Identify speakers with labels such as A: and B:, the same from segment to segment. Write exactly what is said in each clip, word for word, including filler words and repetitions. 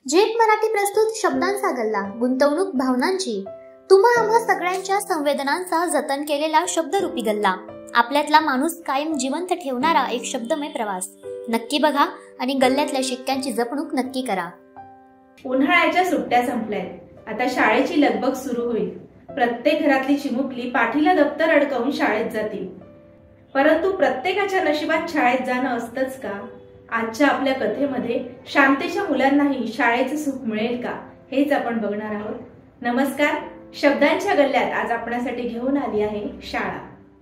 A: Jet Marathi प्रस्तुत शब्दांचा गल्ला, गुंतवणूक भावनांची, तुम्हा आम्हा सगळ्यांच्या संवेदनांचा जतन केलेला शब्दरूपी गल्ला, आपल्यातला माणूस कायम जिवंत ठेवणारा एक शब्दमय प्रवास. नक्की बघा आणि गल्ल्यातल्या शिक्क्यांची जपणूक नक्की करा.
B: उन्हाळ्याच्या सुट्ट्या संपल्यात. आता शाळेची लगबग सुरू होईल. प्रत्येक घरातली चिमुकली पाठीला दप्तर अडकवून शाळेत जातील. परंतु प्रत्येकाच्या नशिबात शाळेत जाणं असतंच का? आजच्या आपल्या कथेमध्ये शांतेच्या मुलांनाही शाळेचं सुख मिळेल का, हेच आपण बघणार आहोत. नमस्कार. शब्दांच्या गल्ल्यात आज आपणासाठी घेऊन आली आहे शाळा.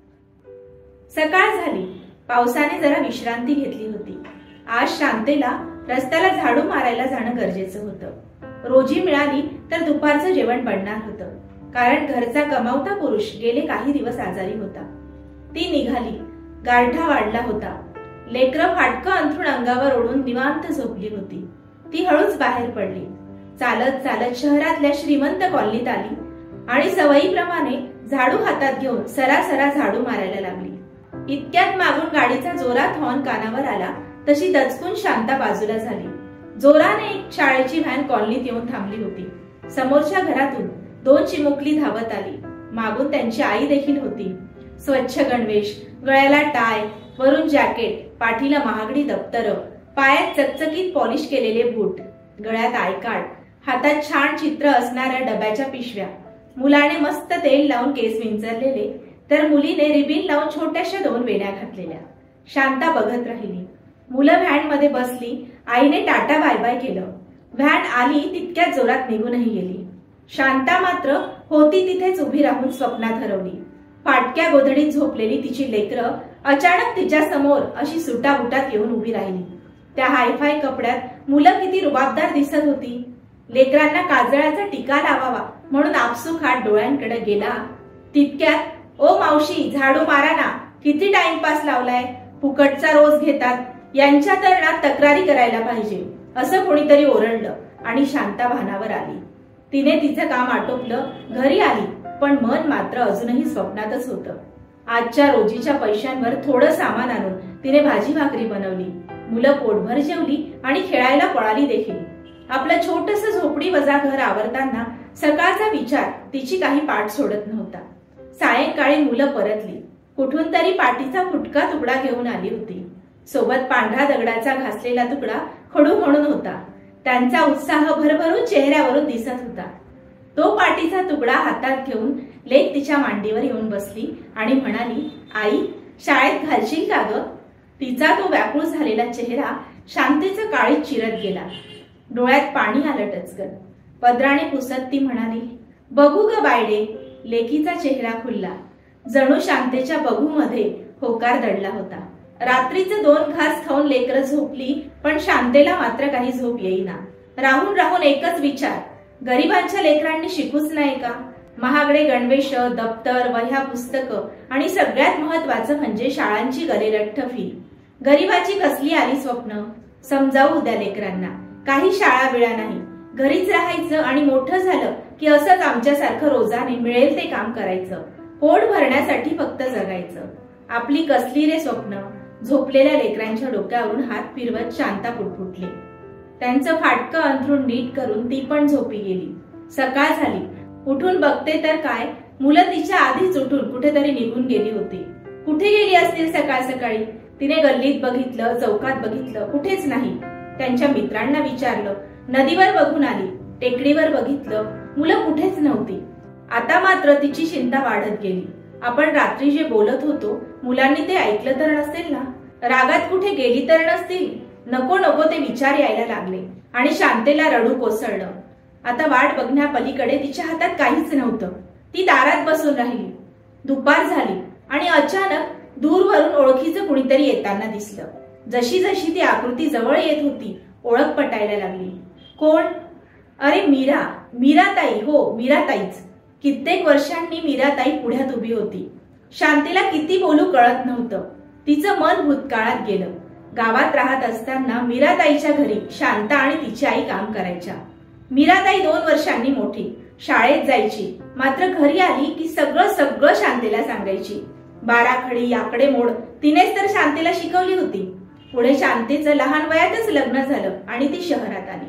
B: सकाळ झाली. पावसाने जरा विश्रांती घेतली होती. आज शांतेला रस्त्याला झाडू मारायला जाणं गरजेचं होतं. रोजी मिळाली तर दुपारचं जेवण बनणार होतं, कारण घरचा कमावता पुरुष गेले काही दिवस आजारी होता. ती निघाली. गारठा वाढला होता. लेकरं फाटकं अंथरूण अंगावर ओढून निवांत झोपली होती. ती हळूच बाहेर पडली. चालत चालत शहरातल्या श्रीमंत कॉलनीत आली आणि सवयीप्रमाणे झाडू हातात घेऊन सरासरा झाडू मारायला लागली. इतक्यात मागून गाडीचा जोरात हॉर्न कानावर आला. तशी दचकून शांता बाजूला झाली. जोराने एक शाळेची व्हॅन कॉलनीत येऊन थांबली होती. समोरच्या घरातून दोन चिमुकली धावत आली. मागून त्यांची आई देखील होती. स्वच्छ गणवेश, गळ्याला टाय, वरून जॅकेट, पाठीला महागडी दप्तर, पायात चकचकीत पॉलिश केलेले बूट, गळ्यात आय कार्ड, हातात छान चित्र असणाऱ्या डब्याच्या पिशव्या. मुलाने मस्त तेल लावून केस विंचरलेले, तर मुलीने रिबीन लावून छोट्याशा दोन वेण्या घातलेल्या. शांता बघत राहिली. मुलं व्हॅन मध्ये बसली. आईने टाटा बाय बाय केलं. व्हॅन आली तितक्यात जोरात निघूनही गेली. शांता मात्र होती तिथेच उभी राहून स्वप्नात हरवली. फाटक्या गोधडीत झोपलेली तिची लेकरं अचानक तिच्या समोर अशी सुटाबुटात येऊन उभी राहिली. त्या हायफाय कपड्यात मुलं किती रुबाबदार दिसत होती. लेकरांना काजळाचा टीका लावावा म्हणून आपसूक हात डोळ्यांकडे गेला. तितक्यात, ओ मावशी, झाडू मारा ना, किती टाइमपास लावलाय, फुकटचा रोज घेतात, यांच्या तर ना तक्रारी करायला पाहिजे, असं कोणीतरी ओरडलं आणि शांता भानावर आली. तिने तिचं काम आटोपलं, घरी आली, पण मन मात्र अजूनही स्वप्नातच होतं. आजच्या रोजीच्या पैशांवर थोडं सामान आणून तिने भाजी भाकरी बनवली. मुलं पोटभर जेवली आणि खेळायला पळाली देखील. आपलं छोटस झोपडी वजा घर आवरताना सकाळचा विचार तिची काही पाठ सोडत नव्हता. सायंकाळी मुलं परतली. कुठून तरी पाटीचा फुटका तुकडा घेऊन आली होती. सोबत पांढरा दगडाचा घासलेला तुकडा खडू म्हणून होता. त्यांचा उत्साह भरभरून चेहऱ्यावरून दिसत होता. तो पाटीचा तुकडा हातात घेऊन लेक तिच्या मांडीवर येऊन बसली आणि म्हणाली, आई, शाळेत घालशील का ग? तिचा तो व्याकुळ झालेला चेहरा शांतीचं काळीत चिरत गेला. डोळ्यात पाणी आलं टचकन. पदराने पुसत ती म्हणाली, बघू ग बायडे. लेकीचा चेहरा खुलला. जणू शांतेच्या बघू मध्ये होकार दडला होता. रात्रीचे दोन घास खाऊन लेकरं झोपली, पण शांतेला मात्र काही झोप येईना. राहून राहून एकच विचार, गरिबांच्या लेकरांनी शिकूच नाही का? महागडे गणवेश, दप्तर, वह्या, पुस्तकं आणि सगळ्यात महत्वाचं म्हणजे शाळांची गलेलठ्ठ फी. गरिबाची कसली आली स्वप्न? समजावू उद्या लेकरांना, काही शाळा बिळा नाही, घरीच राहायचं आणि मोठं झालं की असंच आमच्यासारखं रोजाने मिळेल ते काम करायचं, पोट भरण्यासाठी फक्त जगायचं. आपली कसली रे स्वप्न? झोपलेल्या लेकरांच्या डोक्यावरून हात फिरवत शांता पुटपुटली. त्यांचं फाटकं अंथरूण नीट करून ती पण झोपी गेली. सकाळ झाली. उठून बघते तर काय, मुलं तिच्या आधीच उठून कुठेतरी निघून गेली होती. कुठे गेली असतील सकाळ सकाळी? तिने गल्लीत बघितलं, चौकात बघितलं, कुठेच नाही. त्यांच्या मित्रांना विचारलं, नदीवर बघून आली, टेकडीवर बघितलं, मुलं कुठेच नव्हती. आता मात्र तिची चिंता वाढत गेली. आपण रात्री जे बोलत होतो, मुलांनी ते ऐकलं तर नसेल ना? रागात कुठे गेली तर नसतील? नको नको ते विचार यायला लागले आणि शांतेला रडू कोसळलं. आता वाट बघण्यापलीकडे तिच्या हातात काहीच नव्हतं. ती दारात बसून राहिली. दुपार झाली आणि अचानक दूरवरून ओळखीचं कुणीतरी येताना दिसलं. जशी जशी ती आकृती जवळ येत होती, ओळख पटायला लागली. कोण? अरे मीरा. मीराताई. हो, मीराताईच. कित्येक वर्षांनी मीराताई पुढ्यात उभी होती. शांतीला किती बोलू कळत नव्हतं. तिचं मन भूतकाळात गेलं. गावात राहत असताना मीराताईच्या घरी शांता आणि तिची आई काम करायच्या. मीराताई दोन वर्षांनी मोठी, शाळेत जायची, मात्र घरी आली की सगळं सगळं शांतीला सांगायची. बाराखडी, आकडे मोड तिनेच तर शांतीला शिकवली होती. पुढे शांतीचं लहान वयातच लग्न झालं आणि ती शहरात आली.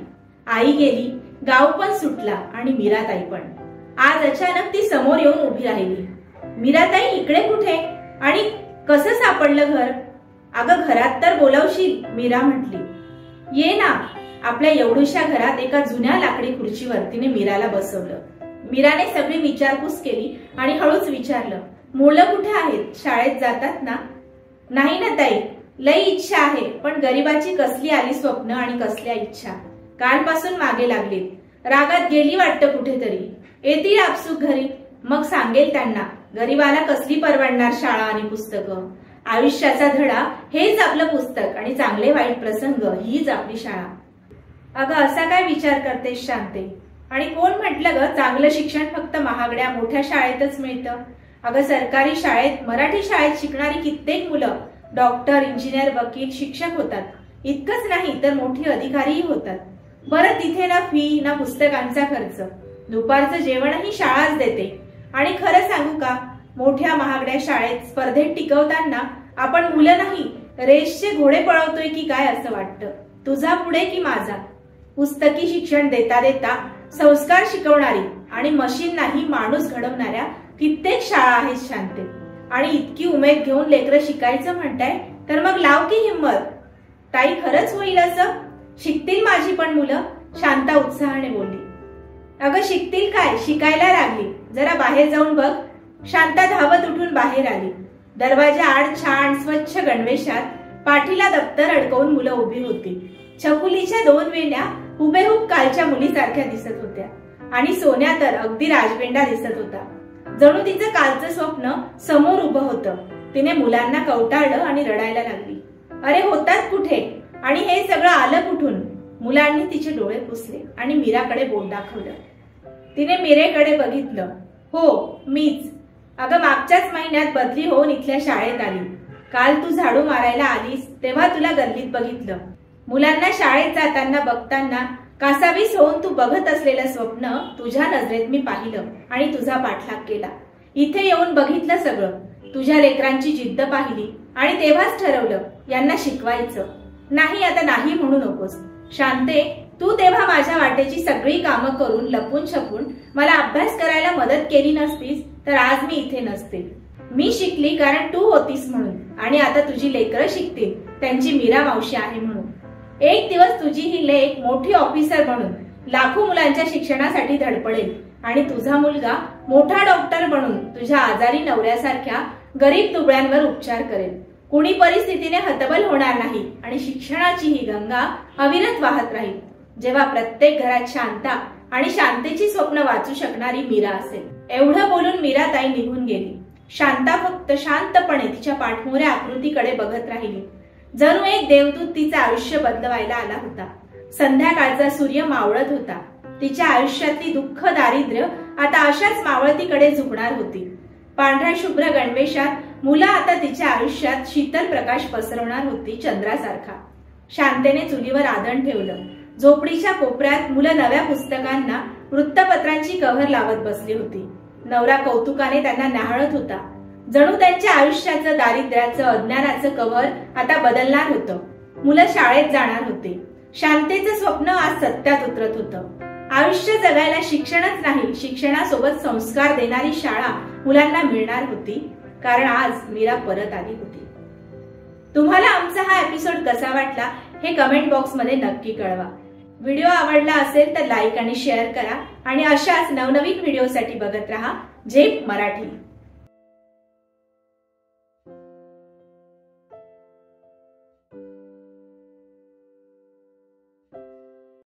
B: आई गेली, गाव पण सुटला आणि मीराताई पण. आज अचानक ती समोर येऊन उभी राहिली. मीराताई, इकडे कुठे आणि कसं सापडलं घर? अगं घरात तर बोलावशील, मीरा म्हटली. ये ना. आपल्या एवढ्याशा घरात एका जुन्या लाकडी खुर्चीवर तिने मीराला बसवलं. मीराने सगळी विचारपूस केली आणि हळूच विचारलं, मुलं कुठे आहेत? शाळेत जातात ना? नाही ना ताई, लई इच्छा आहे, पण गरीबाची कसली आली स्वप्न आणि कसल्या इच्छा. कालपासून मागे लागलीत. रागात गेली वाटतं कुठेतरी. येतील आपसूक घरी, मग सांगेल त्यांना. गरीबाला कसली परवडणार शाळा आणि पुस्तकं. आयुष्याचा धडा हेच आपलं पुस्तक आणि चांगले वाईट प्रसंग हीच आपली शाळा. अगं असा काय विचार करतेस शांते? आणि कोण म्हटलं ग चांगलं शिक्षण फक्त महागड्या मोठ्या शाळेतच मिळतं? अगं सरकारी शाळेत, मराठी शाळेत शिकणारी कित्येक मुलं डॉक्टर, इंजिनियर, वकील, शिक्षक होतात. इतकंच नाही तर मोठी अधिकारीही होतात. बरं तिथे ना फी ना पुस्तकांचा खर्च. दुपारचं जेवणही शाळाच देते. आणि खरं सांगू का, मोठ्या महागड्या शाळेत स्पर्धेत टिकवताना आपण मुलं नाही रेसचे घोडे पळवतोय की काय असं वाटतं. तुझा पुढे की माझा. पुस्तकी शिक्षण देता देता संस्कार शिकवणारी आणि मशीन नाही माणूस घडवणाऱ्या कित्येक शाळा आहेत शांते. आणि इतकी उमेद घेऊन लेकरं शिकायचं म्हणताय तर मग लाव की हिंमत. ताई खरंच होईल असं? शिकतील माझी पण मुलं? शांता उत्साहाने बोलली. अगं शिकतील काय, शिकायला लागली. जरा बाहेर जाऊन बघ. शांता धावत उठून बाहेर आली. दरवाजा आड छान स्वच्छ गणवेशात पाठीला दप्तर अडकवून मुलं उभी होती. छकुलीच्या दोन वेण्या हुबेहूब कालच्या मुलीसारख्या दिसत होत्या आणि सोन्या तर अगदी राजवेंडा दिसत होता. जणू तिचं कालचं स्वप्न समोर उभं होतं. तिने मुलांना कवटाळलं आणि रडायला लागली. अरे होतात कुठे आणि हे सगळं आलं कुठून? मुलांनी तिचे डोळे पुसले आणि मीराकडे बोट दाखवलं. तिने मीरेकडे बघितलं. हो मीच. अगं मागच्याच महिन्यात बदली होऊन इथल्या शाळेत आली. काल तू झाडू मारायला आलीस तेव्हा तुला गल्लीत बघितलं. मुलांना शाळेत जाताना बघताना कासावीस होऊन तू बघत असलेलं स्वप्न तुझ्या नजरेत मी पाहिलं आणि तुझा पाठलाग केला. इथे येऊन बघितलं सगळं. तुझ्या लेकरांची जिद्द पाहिली आणि तेव्हाच ठरवलं यांना शिकवायचं. नाही आता नाही म्हणू नकोस. शांते, तू तेव्हा माझ्या वाटेची सगळी कामं करून लपून छपून मला अभ्यास करायला मदत केली नसतीस तर आज मी इथे नसते. मी शिकली कारण तू होतीस म्हणून आणि आता तुझी लेकरं शिकतील त्यांची मीरा मावशी आहे म्हणून. एक दिवस तुझी ही लेक मोठी ऑफिसर बनून लाखो मुलांच्या शिक्षणासाठी धडपडेल आणि तुझा मुलगा मोठा डॉक्टर बनून तुझ्या आजारी नवऱ्यासारख्या गरीब तुबड्यांवर उपचार करेल. कुणी परिस्थितीने हतबल होणार नाही आणि शिक्षणाची ही गंगा अविरत वाहत राहील. जेव्हा प्रत्येक घरात शांता आणि शांतेची स्वप्न वाचू शकणारी मीरा असेल. एवढं बोलून मीराताई निघून गेली. शांता फक्त शांतपणे तिच्या पाठमोऱ्या आकृतीकडे बघत राहिली. जणू एक देवदूत तिचं आयुष्य बदलवायला आला होता. संध्याकाळचा सूर्य मावळत होता. तिच्या आयुष्यातली दुःख, दारिद्र्य आता अशाच मावळतीकडे झुकणार होती. पांढऱ्या शुभ्र गणवेशात मुलं आता तिच्या आयुष्यात शीतल प्रकाश पसरवणार होती चंद्रासारखा. शांतेने चुलीवर आदण ठेवलं. झोपडीच्या कोपऱ्यात मुलं नव्या पुस्तकांना वृत्तपत्रांची कव्हर लावत बसली होती. नवरा कौतुकाने त्यांना न्याहाळत होता. जणू त्यांच्या आयुष्याचं, दारिद्र्याचं, अज्ञानाचं कव्हर आता बदलणार होतं. मुलं शाळेत जाणार होते. शांतेचं स्वप्न आज सत्यात उतरत होतं. आयुष्य जगायला शिक्षणच नाही, शिक्षणासोबत संस्कार देणारी शाळा मुलांना मिळणार होती. कारण आज मीरा परत आली होती. तुम्हाला आमचा हा एपिसोड कसा वाटला हे कमेंट बॉक्स मध्ये नक्की कळवा. व्हिडिओ आवडला असेल तर लाईक आणि शेअर करा आणि अशाच नवनवीन व्हिडिओसाठी बघत रहा झेप मराठी.